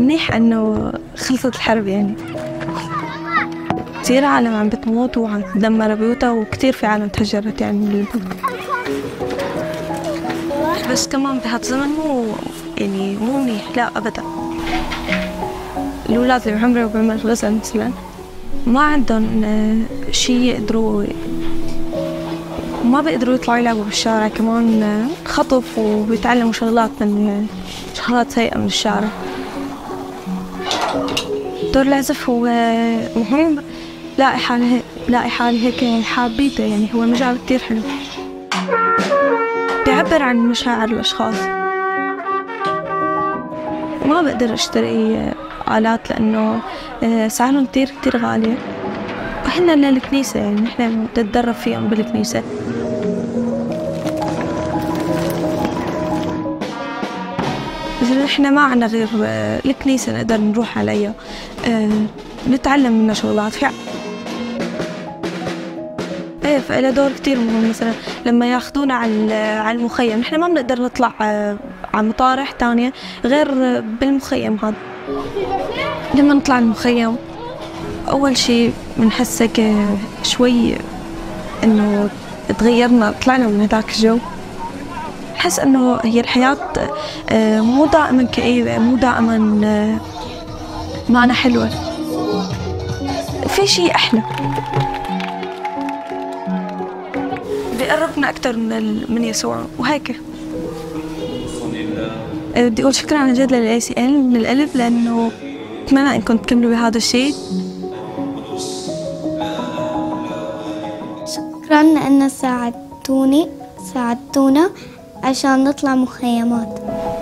منيح إنه خلصت الحرب يعني. كثير عالم عم بتموت وعم تدمر بيوتها وكثير في عالم تهجرت يعني من البلد. بس كمان بهذا الزمن مو منيح، لا أبدا. الأولاد اللي بعمري وبعمر غزة مثلا ما عندهم شيء يقدروا، ما بيقدروا يطلعوا يلعبوا بالشارع، كمان خطف وبيتعلموا شغلات سيئة من الشارع. دور العزف هو مهم، لاقي حالي هيك حابيته يعني. هو مجال كتير حلو، بيعبر عن مشاعر الأشخاص. ما بقدر أشتري آلات لأنه سعرهم كتير غالية، وإحنا للكنيسة يعني نحن بنتدرب فيهم بالكنيسة. نحن ما عنا غير الكنيسة نقدر نروح عليها، نتعلم منها شغلات. ايه، فإلها دور كتير مهم. مثلا لما ياخذونا على المخيم، نحن ما بنقدر نطلع على مطارح تانية غير بالمخيم هذا. لما نطلع المخيم أول شي بنحس هيك شوي إنه تغيرنا، طلعنا من هداك الجو. بحس إنه هي الحياة مو دائما كئيبة، مو دائما معنا حلوة، في شي أحلى بيقربنا أكتر من يسوع وهيك. بدي أقول شكرا عن جد للACL من القلب، لأنه أتمنى إنكم تكملوا بهذا الشيء. شكرا لأن ساعدتونا عشان نطلع مخيمات.